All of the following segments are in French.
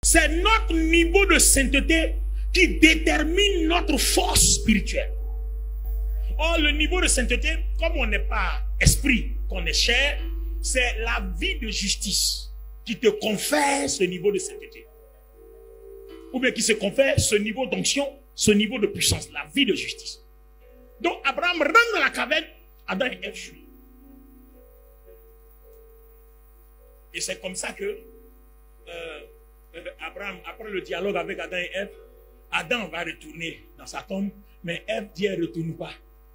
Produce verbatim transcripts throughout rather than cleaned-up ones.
C'est notre niveau de sainteté qui détermine notre force spirituelle. Or, le niveau de sainteté, comme on n'est pas esprit, qu'on est chair, c'est la vie de justice qui te confère ce niveau de sainteté. Ou bien qui se confère ce niveau d'onction, ce niveau de puissance, la vie de justice. Donc, Abraham rentre dans la caverne, Adam et Ève fuient. Et c'est comme ça que euh, Abraham, après le dialogue avec Adam et Ève, Adam va retourner dans sa tombe, mais Ève dit elle ne retourne pas.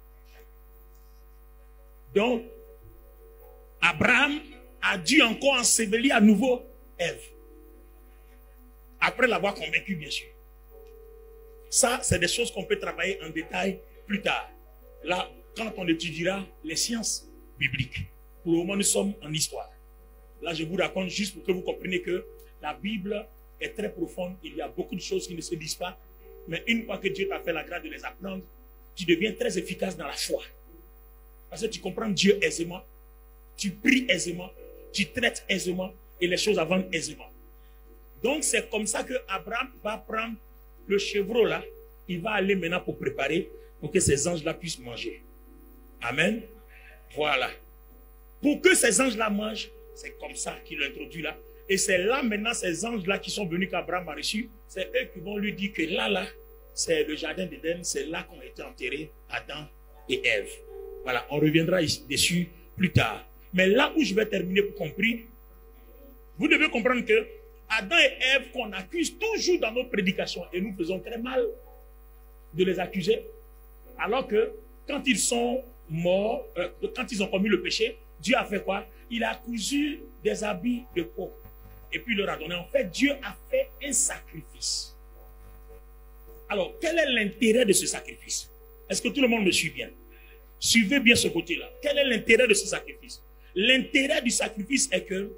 Donc, Abraham a dû encore ensevelir à nouveau Ève. Après l'avoir convaincu, bien sûr. Ça, c'est des choses qu'on peut travailler en détail plus tard. Là, quand on étudiera les sciences bibliques. Pour le moment, nous sommes en histoire. Là, je vous raconte juste pour que vous compreniez que la Bible est très profonde. Il y a beaucoup de choses qui ne se disent pas. Mais une fois que Dieu t'a fait la grâce de les apprendre, tu deviens très efficace dans la foi. Parce que tu comprends Dieu aisément, tu pries aisément, tu traites aisément et les choses avancent aisément. Donc c'est comme ça que Abraham va prendre le chevreau là, il va aller maintenant pour préparer pour que ces anges là puissent manger. Amen. Voilà. Pour que ces anges là mangent, c'est comme ça qu'il l'introduit là. Et c'est là maintenant ces anges là qui sont venus qu'Abraham a reçu, c'est eux qui vont lui dire que là là, c'est le jardin d'Éden, c'est là qu'ont été enterrés Adam et Ève. Voilà, on reviendra dessus plus tard. Mais là où je vais terminer pour comprendre, vous devez comprendre que Adam et Ève qu'on accuse toujours dans nos prédications, et nous faisons très mal de les accuser, alors que quand ils sont morts, euh, quand ils ont commis le péché, Dieu a fait quoi? Il a cousu des habits de peau et puis il leur a donné. En fait, Dieu a fait un sacrifice. Alors, quel est l'intérêt de ce sacrifice? Est-ce que tout le monde me suit bien? Suivez bien ce côté-là. Quel est l'intérêt de ce sacrifice? L'intérêt du sacrifice est que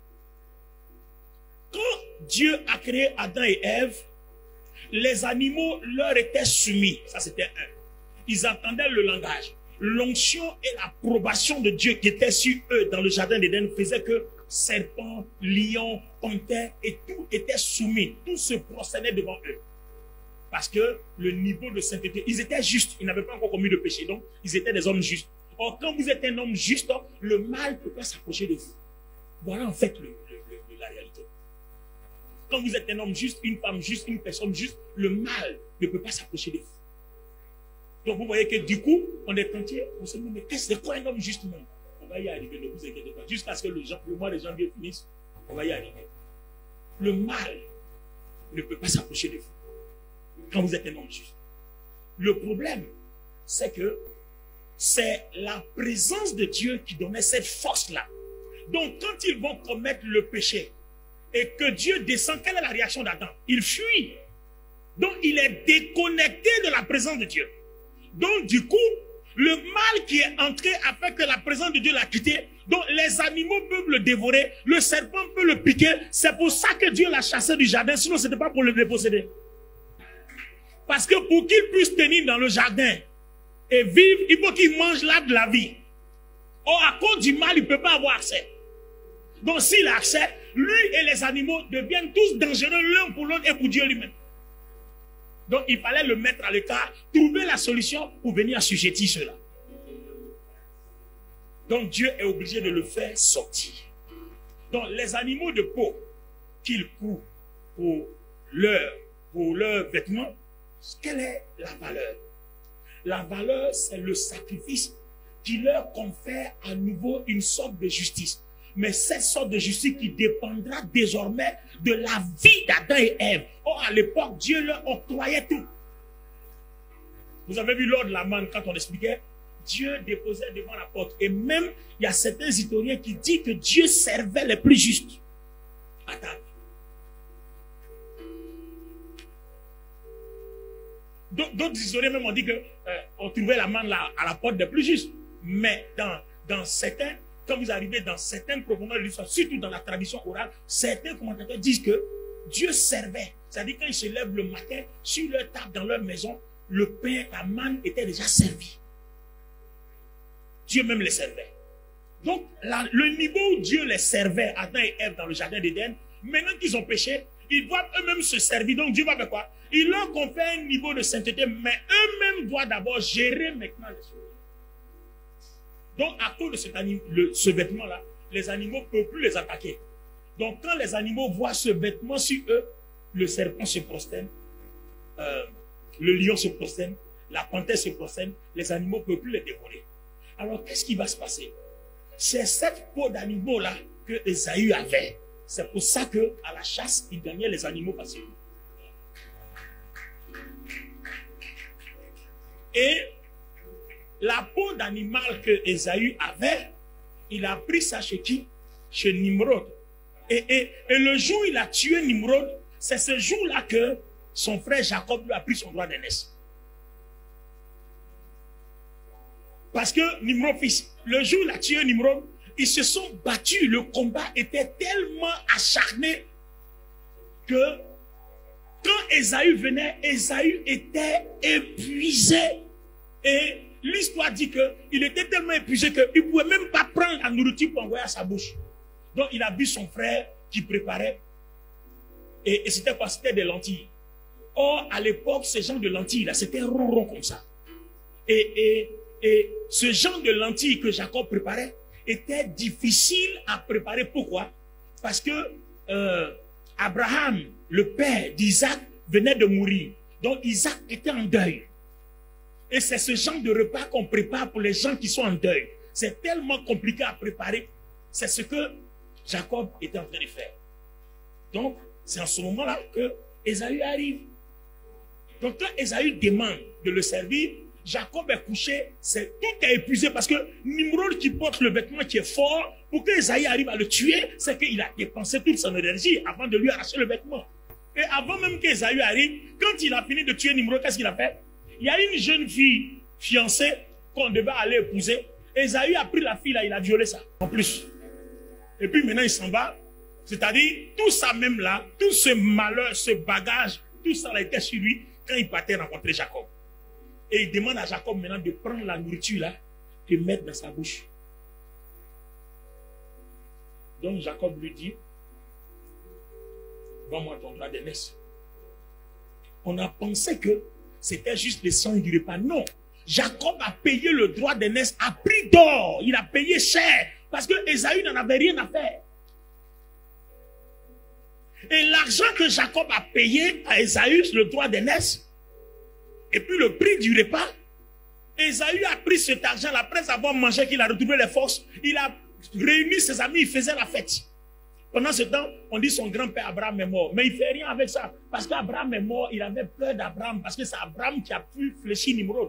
quand Dieu a créé Adam et Ève, les animaux leur étaient soumis. Ça, c'était un. Ils entendaient le langage. L'onction et l'approbation de Dieu qui était sur eux dans le jardin d'Éden faisait que serpents, lions, panthères et tout était soumis. Tout se prosternait devant eux. Parce que le niveau de sainteté, ils étaient justes, ils n'avaient pas encore commis de péché, donc ils étaient des hommes justes. Or, quand vous êtes un homme juste, le mal ne peut pas s'approcher de vous. Voilà en fait le, le, le, la réalité. Quand vous êtes un homme juste, une femme juste, une personne juste, le mal ne peut pas s'approcher de vous. Donc vous voyez que du coup, on est tenté, on se dit, mais qu'est-ce que c'est quoi un homme juste même? On va y arriver, ne vous inquiétez pas. Jusqu'à ce que le, le mois de janvier finisse, on va y arriver. Le mal ne peut pas s'approcher de vous quand vous êtes un homme juste. Le problème, c'est que c'est la présence de Dieu qui donnait cette force-là. Donc quand ils vont commettre le péché et que Dieu descend, quelle est la réaction d'Adam? Il fuit. Donc il est déconnecté de la présence de Dieu. Donc du coup, le mal qui est entré a fait que la présence de Dieu l'a quitté. Donc les animaux peuvent le dévorer, le serpent peut le piquer. C'est pour ça que Dieu l'a chassé du jardin, sinon ce n'était pas pour le déposséder. Parce que pour qu'il puisse tenir dans le jardin et vivre, il faut qu'il mange l'arbre de la vie. Or, à cause du mal, il ne peut pas avoir accès. Donc s'il a accès, lui et les animaux deviennent tous dangereux l'un pour l'autre et pour Dieu lui-même. Donc il fallait le mettre à l'écart, trouver la solution pour venir assujettir cela. Donc Dieu est obligé de le faire sortir. Donc les animaux de peau qu'il coud pour leurs pour leurs vêtements, quelle est la valeur? La valeur, c'est le sacrifice qui leur confère à nouveau une sorte de justice. Mais cette sorte de justice qui dépendra désormais de la vie d'Adam et Ève. Or, à l'époque, Dieu leur octroyait tout. Vous avez vu lors de la manne, quand on expliquait, Dieu déposait devant la porte. Et même, il y a certains historiens qui disent que Dieu servait les plus justes à table. D'autres historiens même ont dit qu'on euh, trouvait la manne là, à la porte des plus justes. Mais dans, dans certains, quand vous arrivez dans certaines profondeurs de l'histoire, surtout dans la tradition orale, certains commentateurs disent que Dieu servait. C'est-à-dire quand ils se lèvent le matin, sur leur table, dans leur maison, le pain, la manne était déjà servi. Dieu même les servait. Donc, la, le niveau où Dieu les servait, Adam et Ève dans le jardin d'Éden, maintenant qu'ils ont péché, Ils doivent eux-mêmes se servir. Donc Dieu va faire quoi? Il leur confère un niveau de sainteté, mais eux-mêmes doivent d'abord gérer maintenant les choses. Donc à cause de cet anim, le, ce vêtement-là, les animaux ne peuvent plus les attaquer. Donc quand les animaux voient ce vêtement sur eux, le serpent se prosterne, euh, le lion se prosterne, la panthère se prosterne, les animaux ne peuvent plus les dévorer. Alors qu'est-ce qui va se passer? C'est cette peau d'animaux-là que Ésaü avait. C'est pour ça qu'à la chasse, il gagnait les animaux facilement. Et la peau d'animal que Ésaü avait, il a pris ça chez qui? Chez Nimrod. Et, et, et le jour où il a tué Nimrod, c'est ce jour-là que son frère Jacob lui a pris son droit d'aînesse. Parce que Nimrod, fils, le jour où il a tué Nimrod, ils se sont battus. Le combat était tellement acharné que quand Ésaü venait, Ésaü était épuisé. Et l'histoire dit qu'il était tellement épuisé qu'il ne pouvait même pas prendre la nourriture pour envoyer à sa bouche. Donc il a vu son frère qui préparait. Et, et c'était quoi? C'était des lentilles. Or, à l'époque, ce genre de lentilles-là, c'était rond rond comme ça. Et, et, et ce genre de lentilles que Jacob préparait était difficile à préparer. Pourquoi? Parce que euh, Abraham, le père d'Isaac, venait de mourir. Donc Isaac était en deuil. Et c'est ce genre de repas qu'on prépare pour les gens qui sont en deuil. C'est tellement compliqué à préparer. C'est ce que Jacob était en train de faire. Donc, c'est en ce moment-là que Ésaü arrive. Donc, quand Ésaü demande de le servir, Jacob est couché, c'est, tout est épuisé parce que Nimrod qui porte le vêtement qui est fort, pour que Ésaü arrive à le tuer, c'est qu'il a dépensé toute son énergie avant de lui arracher le vêtement. Et avant même qu'Ésaü arrive, quand il a fini de tuer Nimrod, qu'est-ce qu'il a fait? Il y a une jeune fille fiancée qu'on devait aller épouser. Ésaü a pris la fille là, il a violé ça, en plus. Et puis maintenant il s'en va. C'est-à-dire, tout ça même là, tout ce malheur, ce bagage, tout ça là était sur lui quand il partait rencontrer Jacob. Et il demande à Jacob maintenant de prendre la nourriture là, de mettre dans sa bouche. Donc Jacob lui dit, vends-moi ton droit d'aînesse. On a pensé que c'était juste le sang du repas. Non. Jacob a payé le droit d'aînesse à prix d'or. Il a payé cher. Parce que Ésaü n'en avait rien à faire. Et l'argent que Jacob a payé à Ésaü, le droit d'aînesse, et puis le prix du repas, Ésaü a pris cet argent après avoir mangé, qu'il a retrouvé les forces. Il a réuni ses amis, il faisait la fête. Pendant ce temps, on dit son grand-père Abraham est mort. Mais il ne fait rien avec ça. Parce qu'Abraham est mort, il avait peur d'Abraham. Parce que c'est Abraham qui a pu fléchir Nimrod.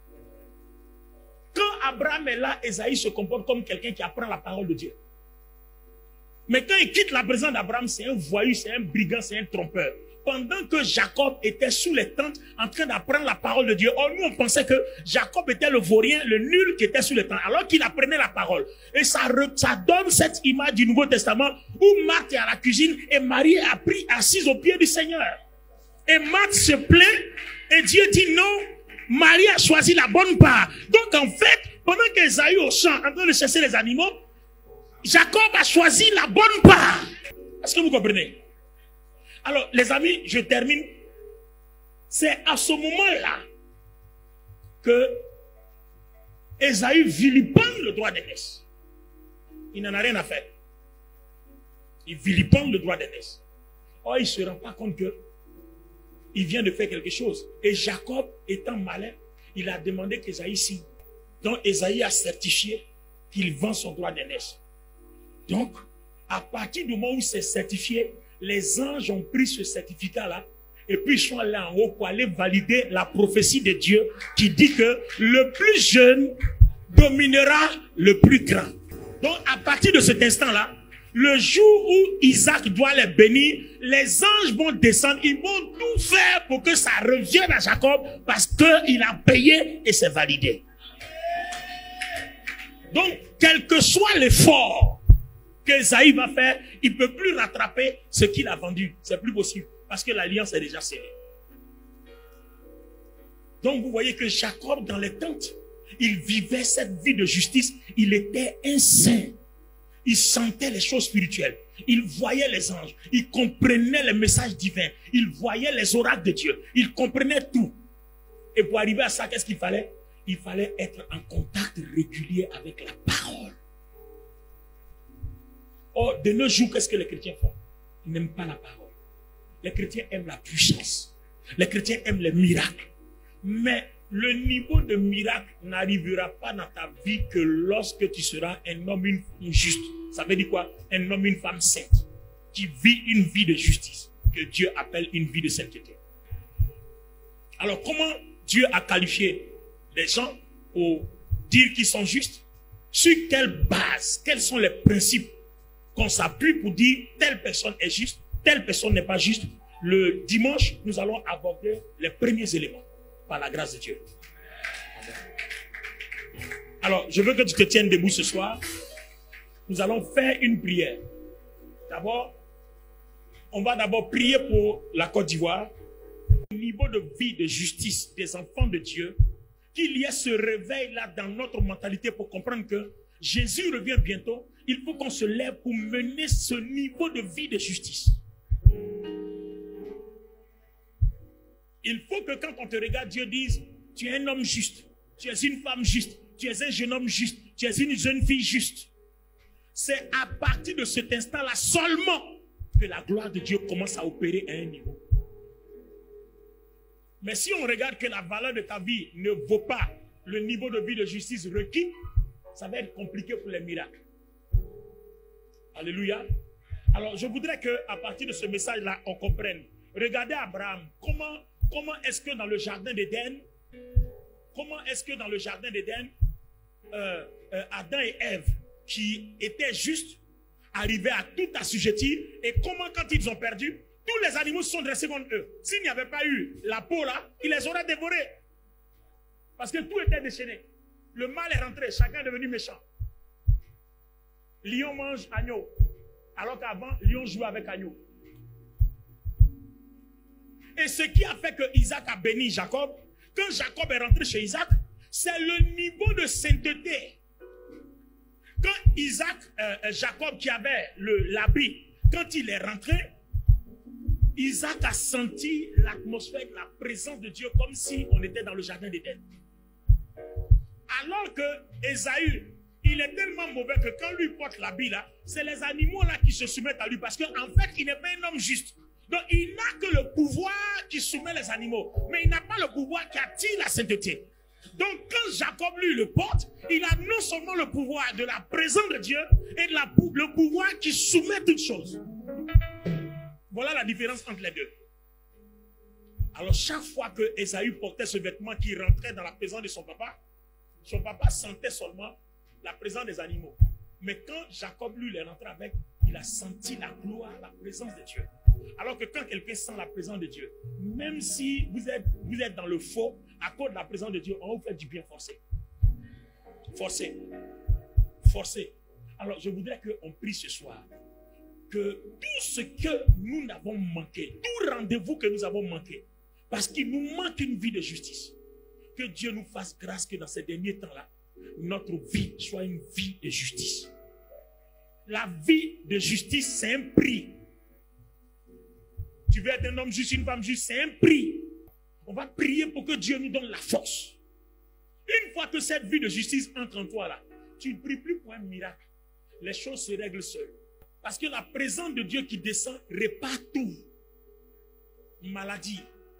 Quand Abraham est là, Ésaü se comporte comme quelqu'un qui apprend la parole de Dieu. Mais quand il quitte la présence d'Abraham, c'est un voyou, c'est un brigand, c'est un trompeur. Pendant que Jacob était sous les tentes en train d'apprendre la parole de Dieu, or nous on pensait que Jacob était le vaurien, le nul qui était sous les tentes, alors qu'il apprenait la parole. Et ça, ça donne cette image du Nouveau Testament où Marthe est à la cuisine et Marie est pris assise au pied du Seigneur. Et Marthe se plaint et Dieu dit non, Marie a choisi la bonne part. Donc en fait, pendant qu'Ésaü au champ en train de chasser les animaux, Jacob a choisi la bonne part. Est-ce que vous comprenez? Alors, les amis, je termine. C'est à ce moment-là que Ésaü vilipende le droit d'aînesse. Il n'en a rien à faire. Il vilipende le droit d'aînesse. Or, il ne se rend pas compte que il vient de faire quelque chose. Et Jacob, étant malin, il a demandé qu'Ésaü signe. Donc, Ésaü a certifié qu'il vend son droit d'aînesse. Donc, à partir du moment où c'est certifié, les anges ont pris ce certificat-là et puis ils sont allés en haut pour aller valider la prophétie de Dieu qui dit que le plus jeune dominera le plus grand. Donc, à partir de cet instant-là, le jour où Isaac doit les bénir, les anges vont descendre, ils vont tout faire pour que ça revienne à Jacob parce qu'il a payé et c'est validé. Donc, quel que soit l'effort qu'Ésaü va faire, il ne peut plus rattraper ce qu'il a vendu. C'est plus possible. Parce que l'alliance est déjà scellée. Donc vous voyez que Jacob, dans les tentes, il vivait cette vie de justice. Il était un saint. Il sentait les choses spirituelles. Il voyait les anges. Il comprenait les messages divins. Il voyait les oracles de Dieu. Il comprenait tout. Et pour arriver à ça, qu'est-ce qu'il fallait? Il fallait être en contact régulier avec la parole. Or, de nos jours, qu'est-ce que les chrétiens font? Ils n'aiment pas la parole. Les chrétiens aiment la puissance. Les chrétiens aiment les miracles. Mais le niveau de miracle n'arrivera pas dans ta vie que lorsque tu seras un homme, une femme juste. Ça veut dire quoi? Un homme, une femme sainte, qui vit une vie de justice, que Dieu appelle une vie de sainteté. Alors, comment Dieu a qualifié les gens pour dire qu'ils sont justes? Sur quelle base? Quels sont les principes qu'on s'appuie pour dire telle personne est juste, telle personne n'est pas juste? Le dimanche, nous allons aborder les premiers éléments par la grâce de Dieu. Alors, je veux que tu te tiennes debout ce soir. Nous allons faire une prière. D'abord, on va d'abord prier pour la Côte d'Ivoire. Au niveau de vie, de justice des enfants de Dieu, qu'il y ait ce réveil-là dans notre mentalité pour comprendre que Jésus revient bientôt. Il faut qu'on se lève pour mener ce niveau de vie de justice. Il faut que quand on te regarde, Dieu dise, tu es un homme juste, tu es une femme juste, tu es un jeune homme juste, tu es une jeune fille juste. C'est à partir de cet instant-là seulement que la gloire de Dieu commence à opérer à un niveau. Mais si on regarde que la valeur de ta vie ne vaut pas le niveau de vie de justice requis, ça va être compliqué pour les miracles. Alléluia. Alors je voudrais qu'à partir de ce message-là, on comprenne. Regardez Abraham, comment, comment est-ce que dans le jardin d'Éden, comment est-ce que dans le jardin d'Éden, euh, euh, Adam et Ève, qui étaient justes, arrivaient à tout assujettir, et comment quand ils ont perdu, tous les animaux se sont dressés contre eux. S'il n'y avait pas eu la peau là, ils les auraient dévorés. Parce que tout était déchaîné. Le mal est rentré, chacun est devenu méchant. Lion mange agneau, alors qu'avant, lion jouait avec agneau. Et ce qui a fait que Isaac a béni Jacob, quand Jacob est rentré chez Isaac, c'est le niveau de sainteté. Quand Isaac, euh, Jacob qui avait l'habit, quand il est rentré, Isaac a senti l'atmosphère, la présence de Dieu comme si on était dans le jardin d'Éden. Alors que Ésaü, il est tellement mauvais que quand lui porte l'habit là, c'est les animaux là qui se soumettent à lui parce qu'en fait, il n'est pas un homme juste. Donc, il n'a que le pouvoir qui soumet les animaux, mais il n'a pas le pouvoir qui attire la sainteté. Donc, quand Jacob lui le porte, il a non seulement le pouvoir de la présence de Dieu et de la, le pouvoir qui soumet toutes choses. Voilà la différence entre les deux. Alors, chaque fois que Ésaü portait ce vêtement qui rentrait dans la présence de son papa, son papa sentait seulement la présence des animaux. Mais quand Jacob lui est rentré avec, il a senti la gloire, la présence de Dieu. Alors que quand quelqu'un sent la présence de Dieu, même si vous êtes, vous êtes dans le faux, à cause de la présence de Dieu, on vous fait du bien forcé. Forcé. Forcé. Alors, je voudrais qu'on prie ce soir que tout ce que nous n'avons manqué, tout rendez-vous que nous avons manqué, parce qu'il nous manque une vie de justice, que Dieu nous fasse grâce que dans ces derniers temps-là, notre vie soit une vie de justice. La vie de justice, c'est un prix. Tu veux être un homme juste, une femme juste, c'est un prix. On va prier pour que Dieu nous donne la force. Une fois que cette vie de justice entre en toi là, tu ne pries plus pour un miracle. Les choses se règlent seules. Parce que la présence de Dieu qui descend répare tout. Maladie.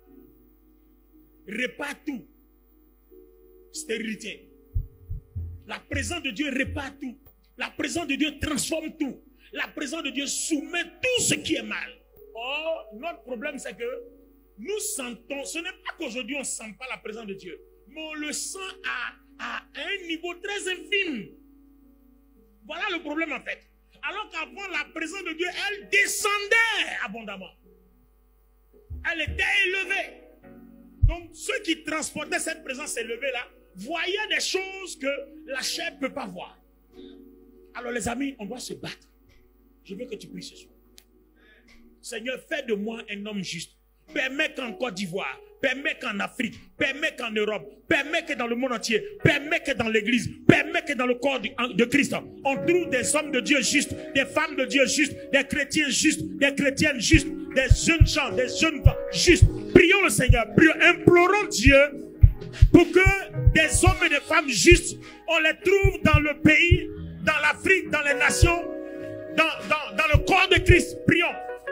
Répare tout. Stérilité. La présence de Dieu répare tout. La présence de Dieu transforme tout. La présence de Dieu soumet tout ce qui est mal. Or, notre problème c'est que nous sentons, ce n'est pas qu'aujourd'hui on ne sent pas la présence de Dieu, mais on le sent à, à un niveau très infime. Voilà le problème en fait. Alors qu'avant la présence de Dieu, elle descendait abondamment. Elle était élevée. Donc ceux qui transportaient cette présence élevée là, voyaient des choses que la chair ne peut pas voir. Alors les amis, on doit se battre. Je veux que tu pries ce soir. Seigneur, fais de moi un homme juste. permet qu'en Côte d'Ivoire, permet qu'en Afrique, permet qu'en Europe, permet que dans le monde entier, permet que dans l'église, permet que dans le corps de, de Christ, on trouve des hommes de Dieu justes, des femmes de Dieu justes, des chrétiens justes, des chrétiennes justes, des jeunes gens, des jeunes femmes justes. Prions le Seigneur, prions, implorons Dieu pour que des hommes et des femmes justes, on les trouve dans le pays, dans l'Afrique, dans les nations, dans, dans, dans le corps de Christ. Prions.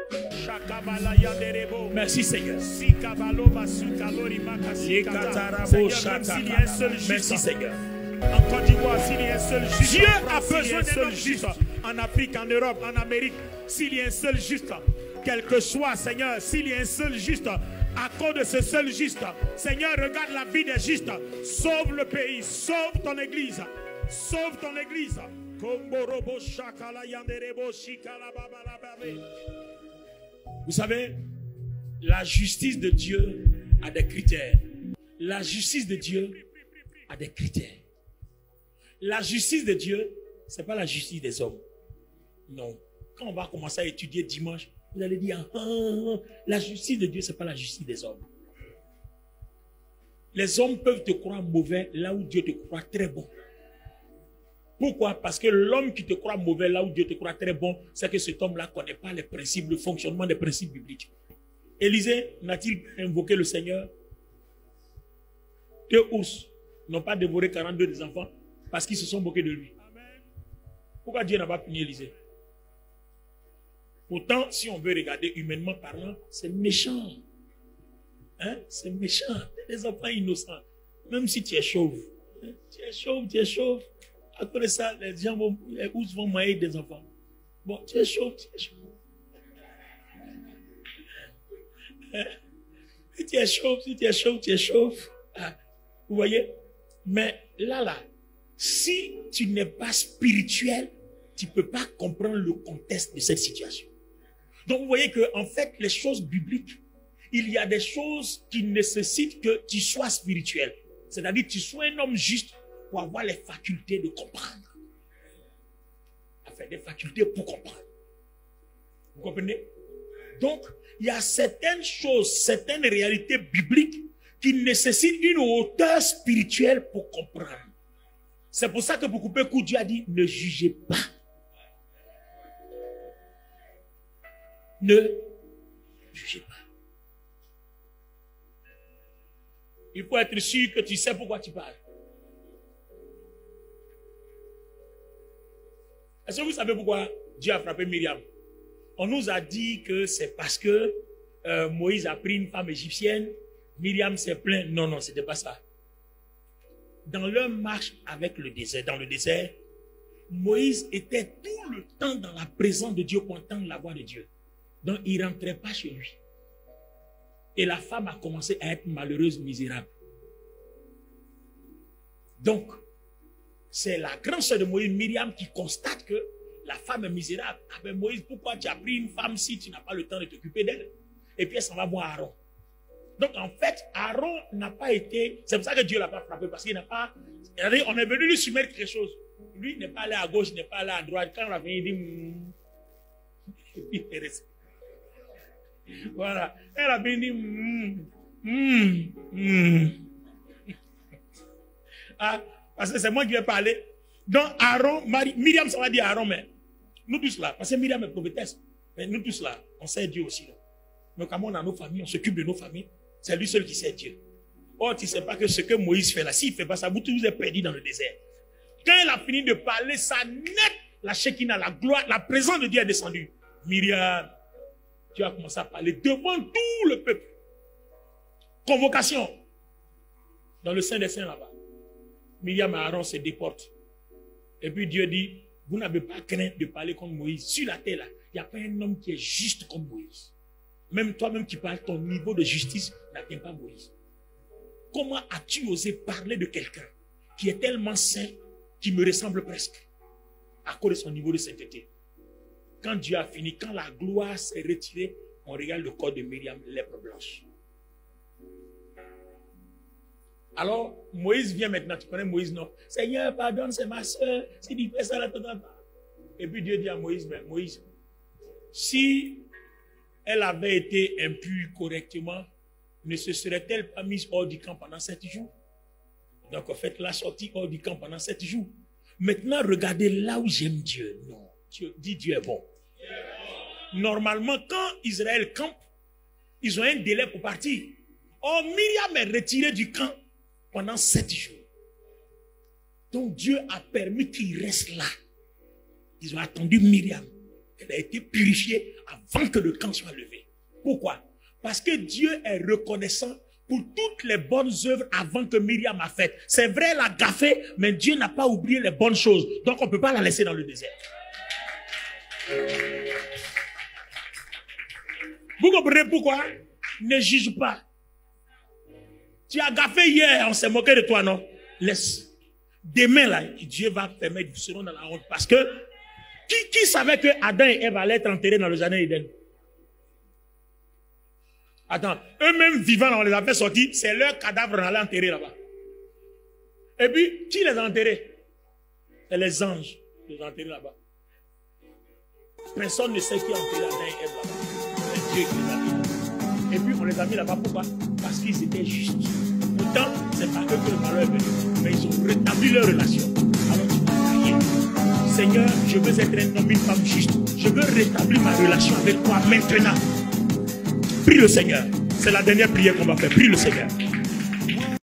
Merci Seigneur. Seigneur, s'il y a un seul juste. Merci Seigneur. En Côte d'Ivoire, s'il y a un seul juste. Dieu a besoin d'un homme juste. En Afrique, en Europe, en Amérique, s'il y a un seul juste. Quel que soit, Seigneur, s'il y a un seul juste, à cause de ce seul juste, Seigneur, regarde la vie des justes. Sauve le pays, sauve ton église. Sauve ton église. Vous savez, la justice de Dieu a des critères. La justice de Dieu a des critères. La justice de Dieu, ce n'est pas la justice des hommes. Non. Quand on va commencer à étudier dimanche, vous allez dire, ah, ah, la justice de Dieu, ce n'est pas la justice des hommes. Les hommes peuvent te croire mauvais là où Dieu te croit très bon. Pourquoi? Parce que l'homme qui te croit mauvais là où Dieu te croit très bon, c'est que cet homme-là ne connaît pas les principes, le fonctionnement des principes bibliques. Élisée n'a-t-il pas invoqué le Seigneur? Deux ours n'ont pas dévoré quarante-deux des enfants parce qu'ils se sont moqués de lui. Pourquoi Dieu n'a pas puni Élisée? Pourtant, si on veut regarder humainement parlant, c'est méchant. Hein? C'est méchant. Des enfants innocents. Même si tu es chauve. Hein? Tu es chauve, tu es chauve. Après ça, les gens vont, les ours vont mailler des enfants. Bon, tu es chauve, tu es chauve. Hein? Si tu es chauve, si tu es chauve, tu es chauve. Ah, vous voyez? Mais là, là, si tu n'es pas spirituel, tu ne peux pas comprendre le contexte de cette situation. Donc, vous voyez que, en fait, les choses bibliques, il y a des choses qui nécessitent que tu sois spirituel. C'est-à-dire que tu sois un homme juste pour avoir les facultés de comprendre. Enfin, des facultés pour comprendre. Vous comprenez? Donc, il y a certaines choses, certaines réalités bibliques qui nécessitent une hauteur spirituelle pour comprendre. C'est pour ça que pour couper coup, Dieu a dit, ne jugez pas. Ne jugez pas. Il faut être sûr que tu sais pourquoi tu parles. Est-ce que vous savez pourquoi Dieu a frappé Myriam? On nous a dit que c'est parce que euh, Moïse a pris une femme égyptienne, Myriam s'est plainte. Non, non, ce n'était pas ça. Dans leur marche avec le désert, dans le désert, Moïse était tout le temps dans la présence de Dieu pour entendre la voix de Dieu. Donc, il ne rentrait pas chez lui. Et la femme a commencé à être malheureuse, misérable. Donc, c'est la grande sœur de Moïse, Myriam, qui constate que la femme est misérable. Ah ben Moïse, pourquoi tu as pris une femme si tu n'as pas le temps de t'occuper d'elle? Et puis elle s'en va voir Aaron. Donc en fait, Aaron n'a pas été... C'est pour ça que Dieu ne l'a pas frappé, parce qu'il n'a pas... On est venu lui soumettre quelque chose. Lui n'est pas allé à gauche, n'est pas allé à droite. Quand on a venu, il dit... Mm. Et puis il est resté. Voilà. Elle a bien dit... Mm. Mm. Mm. Ah, parce que c'est moi qui vais parler. Donc Aaron, Marie, Myriam, ça va dire Aaron, mais nous tous là, parce que Myriam est prophétesse, mais nous tous là, on sait Dieu aussi. Là. Mais comme on a nos familles, on s'occupe de nos familles, c'est lui seul qui sait Dieu. Oh, tu ne sais pas que ce que Moïse fait là, s'il ne fait pas ça, vous tous vous êtes perdus dans le désert. Quand elle a fini de parler, ça net, la Shekinah, la gloire, la présence de Dieu est descendue. Myriam, tu as commencé à parler devant tout le peuple. Convocation. Dans le sein des saints là-bas. Myriam et Aaron se déportent. Et puis Dieu dit, vous n'avez pas crainte de parler comme Moïse. Sur la terre là, il n'y a pas un homme qui est juste comme Moïse. Même toi-même qui parles, ton niveau de justice n'atteint pas Moïse. Comment as-tu osé parler de quelqu'un qui est tellement saint, qui me ressemble presque, à cause de son niveau de sainteté? Quand Dieu a fini, quand la gloire s'est retirée, on regarde le corps de Myriam, lèvres blanches. Alors, Moïse vient maintenant, tu connais Moïse, non? Seigneur, pardonne, c'est ma soeur, si tu fais ça, là, là, là. Et puis Dieu dit à Moïse, mais Moïse, si elle avait été impure correctement, ne se serait-elle pas mise hors du camp pendant sept jours? Donc en fait, la sortie hors du camp pendant sept jours. Maintenant, regardez là où j'aime Dieu. Non, Dieu dit Dieu est bon. Normalement, quand Israël campe, ils ont un délai pour partir. Or, Myriam est retirée du camp pendant sept jours. Donc Dieu a permis qu'il reste là. Ils ont attendu Myriam. Elle a été purifiée avant que le camp soit levé. Pourquoi? Parce que Dieu est reconnaissant pour toutes les bonnes œuvres avant que Myriam a faites. C'est vrai, elle a gaffé, mais Dieu n'a pas oublié les bonnes choses. Donc on ne peut pas la laisser dans le désert. Vous comprenez pourquoi? Ne juge pas. Tu as gaffé hier, on s'est moqué de toi, non? Laisse. Demain, là, Dieu va permettre, ils seront dans la honte. Parce que, qui, qui savait que Adam et Ève allaient être enterrés dans le jardin d'Éden? Attends, eux-mêmes vivants, on les a fait sortir, c'est leur cadavre qu'on allait enterrer là-bas. Et puis, qui les a enterrés? C'est les anges qui les ont enterrés là-bas. Personne ne sait qui a enterré Adam et Ève là-bas. C'est Dieu qui les a mis. Et puis, on les a mis là-bas, pourquoi? Parce qu'ils étaient justes. Pourtant, c'est pas eux que le malheur est venu, mais ils ont rétabli leur relation. Alors tu vas prier. Seigneur, je veux être un homme, une femme juste. Je veux rétablir ma relation avec toi maintenant. Prie le Seigneur. C'est la dernière prière qu'on va faire. Prie le Seigneur.